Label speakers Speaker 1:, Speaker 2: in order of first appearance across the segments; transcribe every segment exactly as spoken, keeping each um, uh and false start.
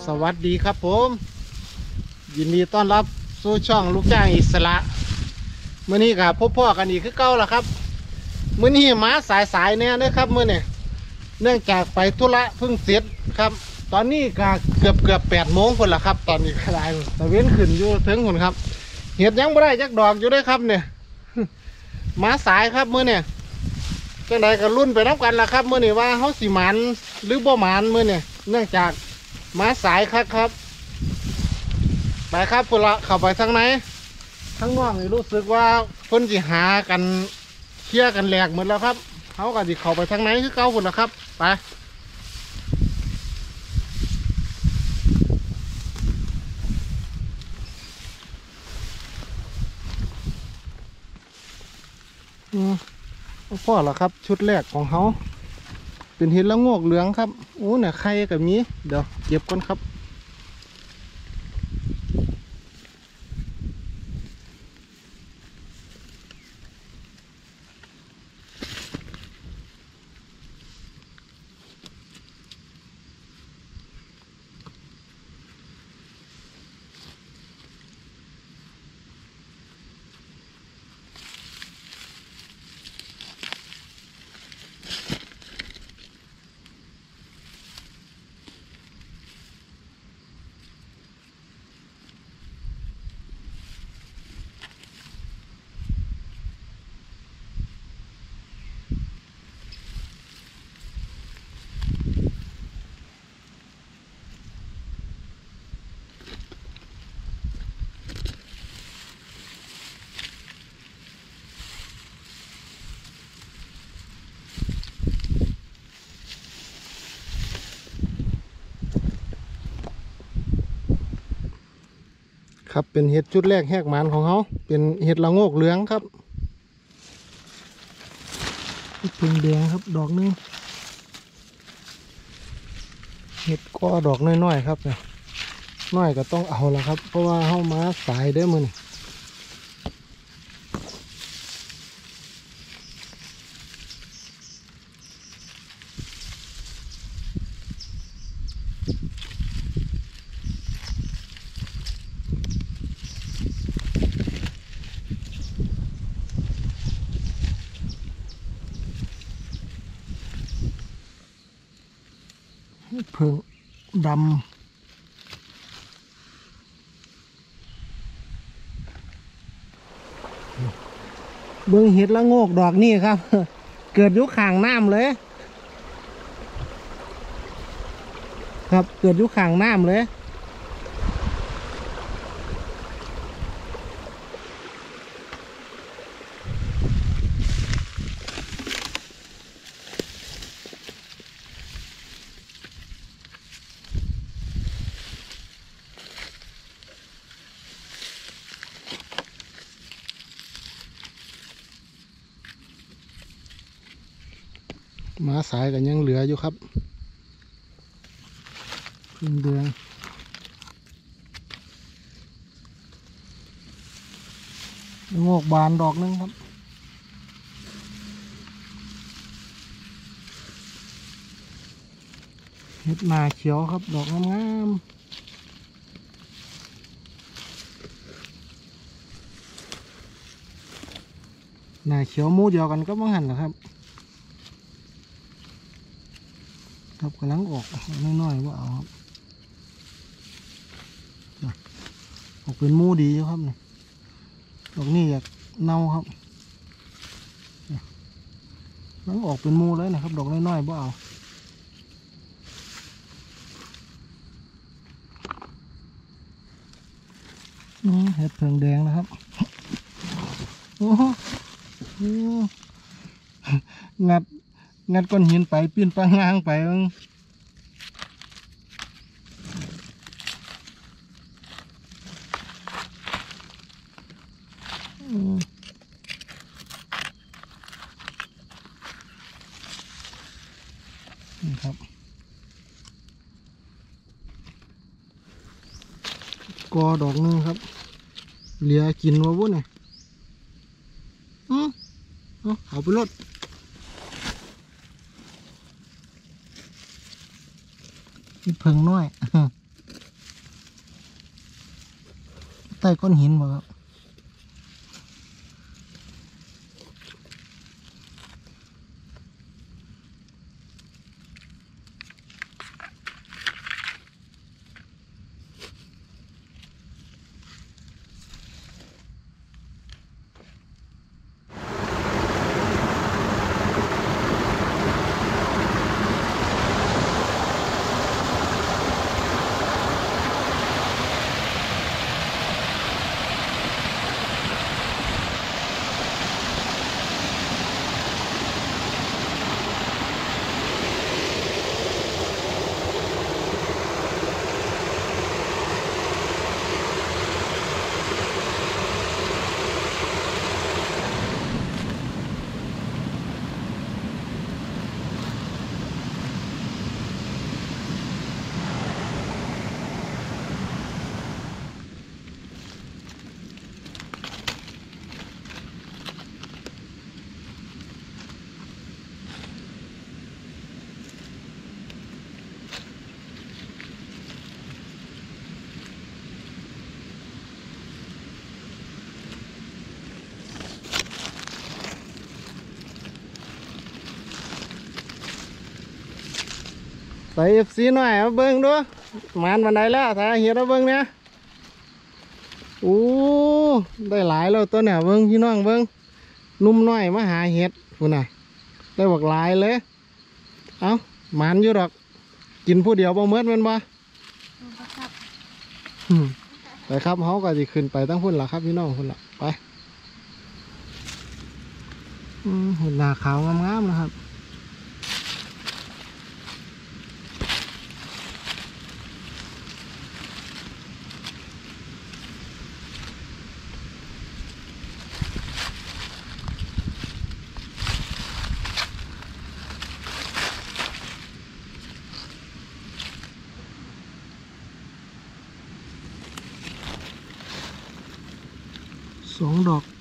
Speaker 1: สวัสดีครับผมยินดีต้อนรับสู่ช่องลูกจ้างอิสระมื้อนี้กับพบพ่อกันอีกคือเก่าแล้วครับมื้อนี้มาสายสายแน่เลยครับมื้อนี้เนื่องจากไปธุระเพิ่งเสร็จครับตอนนี้ก็เกือบเกือบแปดโมงคนละครับตอนนี้ก็ได้ตะเว้นขึ้นอยู่ถึงคนครับเห็ดยังไม่ได้จักดอกอยู่ด้วยครับเนี่ยมาสายครับมื้อนี้จังใดก็รุ่นไปนับกันละครับมื้อนี้ว่าเขาสิหมันหรือบ่หมันมื้อนี้เนื่องจากมาสายครับครับไปครับพุ่นละเข้าไปทางไหนทั้งน้องนี่รู้สึกว่าเพิ่นสิหากันเคลียร์กันแหลกหมดแล้วครับเขาก็สิเข้าไปทางไหนคือเก่าพุ่นละครับไปอืมพ่อละครับชุดแรกของเขาเป็นเห็ดละโงกเหลืองครับโอ้เนี่ยไข่กับนี้เดี๋ยวเก็บก่อนครับครับเป็นเห็ดชุดแรกแหกหมานของเขาเป็นเห็ดละโงกเหลืองครับพึ่งแดงครับดอกนึงเห็ดก็ดอกน้อยๆครับเนี่ยน้อยก็ต้องเอาละครับเพราะว่าเข้ามาสายได้มือนี่เพิ่งดำเบื้องเห็ดละโงกดอกนี่ครับเกิดยุคข่างน้ำเลยครับเกิดยุคข่างน้ำเลยมาสายกันยังเหลืออยู่ครับพึ่งเดือนงอกบานดอกนึงครับเห็ดนาเขียวครับดอกงามๆนาเขียวมูเดียวกันก็มังหันนะครับครับกำลังออกน้อยๆว่าเอาครับออกเป็นมูดีครับเนี่ยดอกนี้อยากเน่าครับกำลังออกเป็นมูเลยนะครับดอกน้อยๆว่าเอาเห็ดเผือกแดงนะครับโอ้งัดงัดก้อนหินไปปีนปางงางไปนี่ครับกอดอกนึงครับเหลือกินวะวุ้นเนี่ยอืมเอาไปรถเพิ่งน้อยใต้ก้อนหินบ่ครับใส่เอฟซีหน่อยมาเบิ้งดูมันวันไหนแล้วถ้าเห็นมาเบิ้งเนี่ยโอ้ได้หลายแล้วตัวเนี่ยเบิ้งพี่น้องเบิ้งนุ่มน้อยมาหาเห็ดคุณน่ะได้บอกหลายเลยเอ้ามันอยู่หรอกกินผู้เดียวบ่เมื่อมันบ่ไปครับเขาก็จะขึ้นไปตั้งพุ่นละครับพี่น้องพุ่นละไปหุ่นหน้าขาวงามๆนะครับสองดอก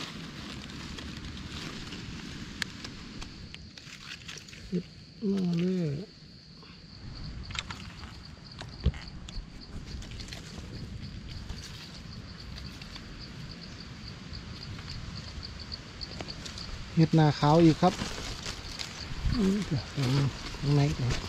Speaker 1: มาเลยเห็ดหน้าขาวอีกครับข้างใน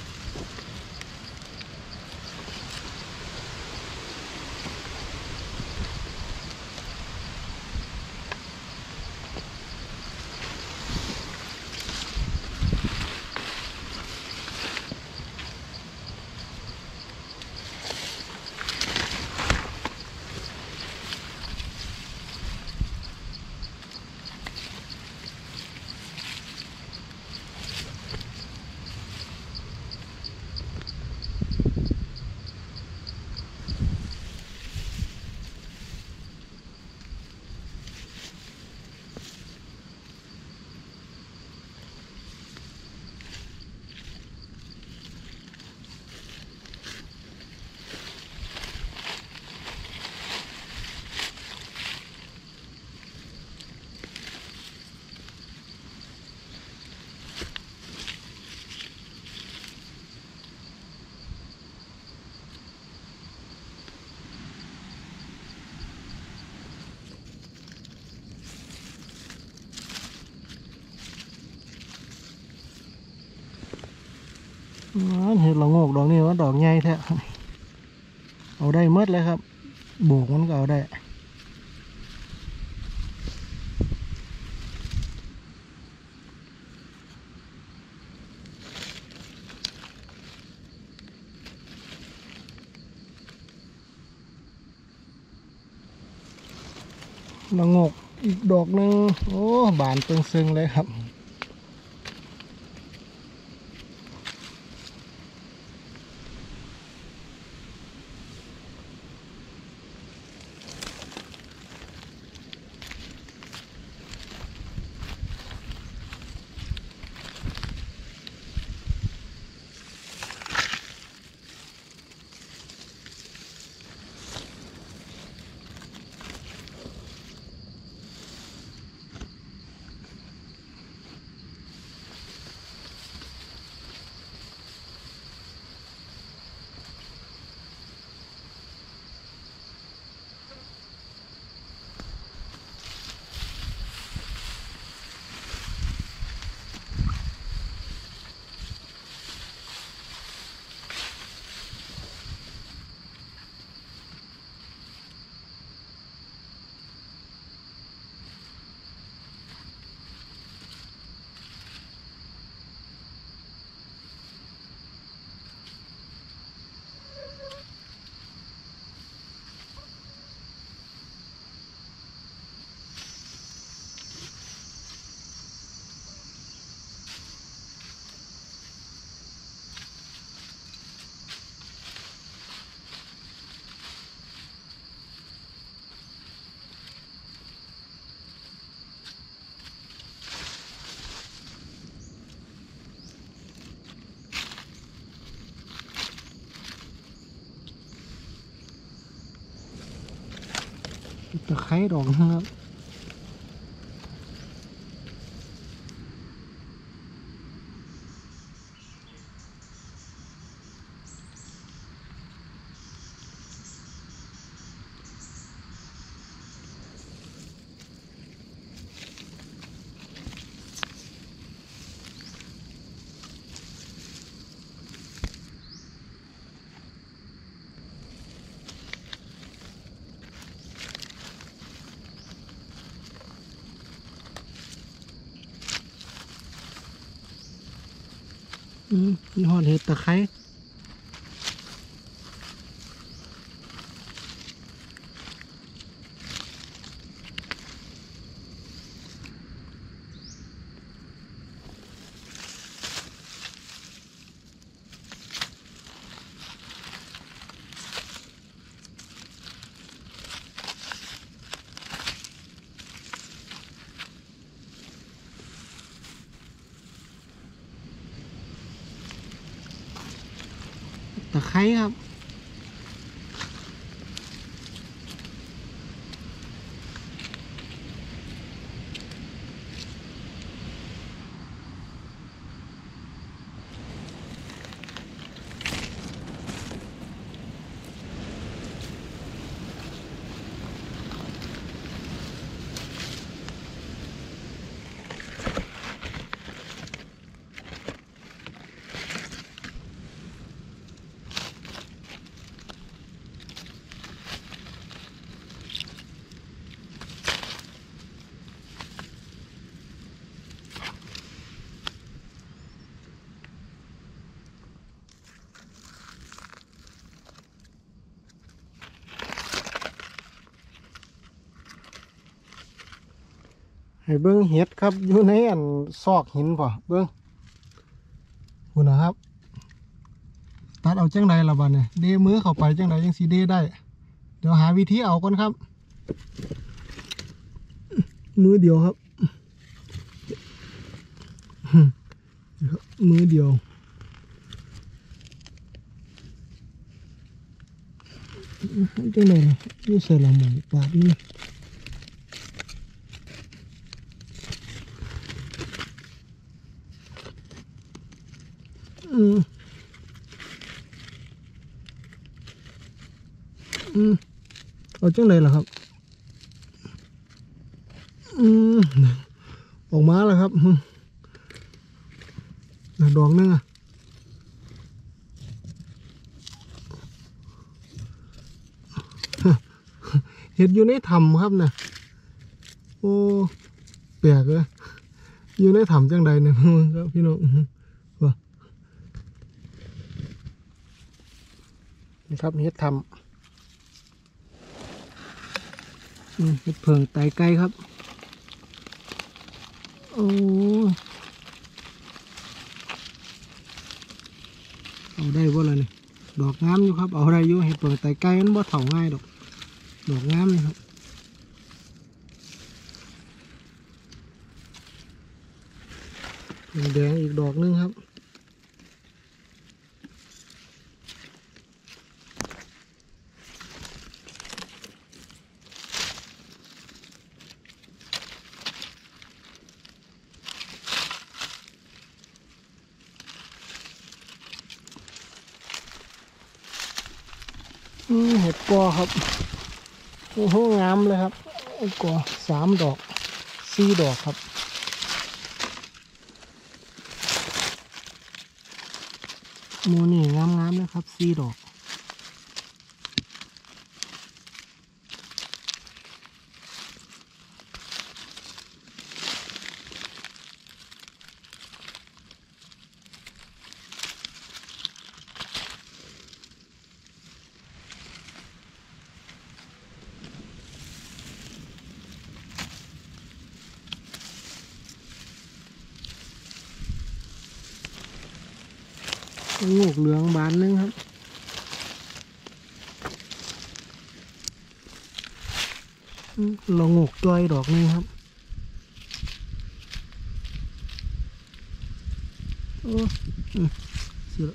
Speaker 1: เห็ดละโงกดอกนี้ว่าดอกใหญ่แท้เอาได้เมื่อเลยครับโบกมันก็เอาได้ละโงกอีกดอกหนึ่งโอ้บานตึงซึ้งเลยครับไคร้ดอกนะครับอืมนี่หอดเห็ดตะไคร้ตะไคร้ครับให้เบิ้งเห็ดครับอยู่ในอันซอกหินป่ะเบิ้งคุณนะครับตัดเอาจังใดละบ้านเนี่ยเดมือเข้าไปจังใดจังสีเดได้เดี๋ยวหาวิธีเอาก่อนครับมือเดียวครับมือเดียวจังใดนี่ใส่ละหมูปาดนี่อืมอืมเอาจังเลยเหรอครับอืมออกมาแล้วครับดอกนึงอ่ะเห็ดอยู่ในถ้ำครับนะโอ้แปลกเลยอยู่ในถ้ำจังใดเนี่ยครับพี่น้องว่านี่ครับเห็ดถ้ำเห็ดเพิงไตไก่ครับโอ้เอาได้บ่ล่ะนี่ดอกงามอยู่ครับเอาได้อยู่เห็ดเพิงไตไก่มันบ่เถาง่ายดอกดอกงามเลยครับแดงอีกดอกนึงครับเห็ดกอครับโอ้โหงามเลยครับกอสามดอกสี่ดอกครับมูนี่งามงามนะครับสี่ดอกงูเหลืองบานนึงครับเรางกจ้อยดอกนึงครับโอ้เสีย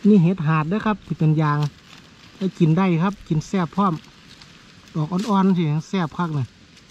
Speaker 1: นี่เห็ดหาดด้วยครับที่เป็นยางได้กินได้ครับกินแซ่บพร้อมดอกอ่อนๆสิแซ่บคักเลย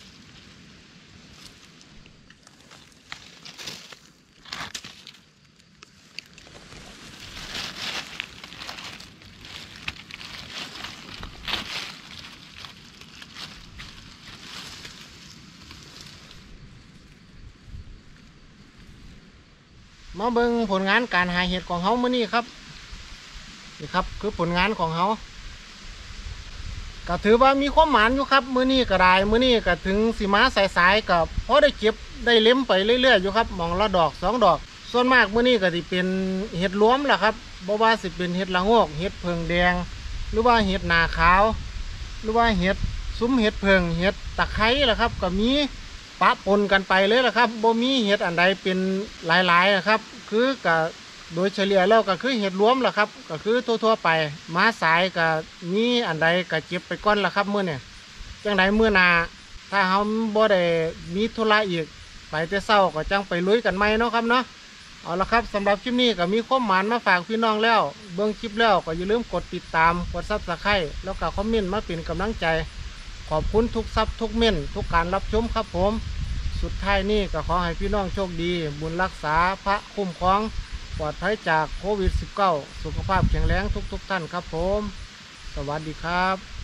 Speaker 1: มาเบิ่งผลงานการหาเห็ดของเขาเมื่อนี้ครับนี่ครับคือผลงานของเขาก็ถือว่ามีความหมานอยู่ครับมื้อนี้ก็ได้มื้อนี้ก็ถึงสีมาสายๆกับพอได้เก็บได้เล็มไปเรื่อยๆอยู่ครับมองละดอกสองดอกส่วนมากมื้อนี้ก็สิเป็นเห็ดรวมแหละครับบ่ว่าสิเป็นเห็ดละโงกเห็ดเพิงแดงหรือว่าเห็ดหนาขาวหรือว่าเห็ดซุ้มเห็ดเพิงเห็ดตะไคร้แหละครับก็มีปะปนกันไปเลยแหละครับบ่มีเห็ดอันใดเป็นหลายๆนะครับคือกับโดยเฉลี่ยแล้วก็คือเห็ดรวมแหละครับก็คือทั่วๆไปมาสายก็มีอันใดก็เก็บไปก่อนละครับมื้อเนี่ยจังใดมื้อหน้าถ้าเฮาบ่ได้มีธุระอีกไปแต่เช้าก็จังไปลุยกันใหม่เนาะครับเนาะเอาละครับสำหรับคลิปนี้ก็มีความหมานมาฝากพี่น้องแล้วเบิ่งคลิปแล้วก็อย่าลืมกดติดตามกดซับสไครต์แล้วก็คอมเมนต์มาเป็นกำลังใจขอบคุณทุกซับทุกเม่นทุกการรับชมครับผมสุดท้ายนี้ก็ขอให้พี่น้องโชคดีบุญรักษาพระคุ้มครองปลอดภัยจากโควิด สิบเก้า สุขภาพแข็งแรงทุกๆท่านครับผมสวัสดีครับ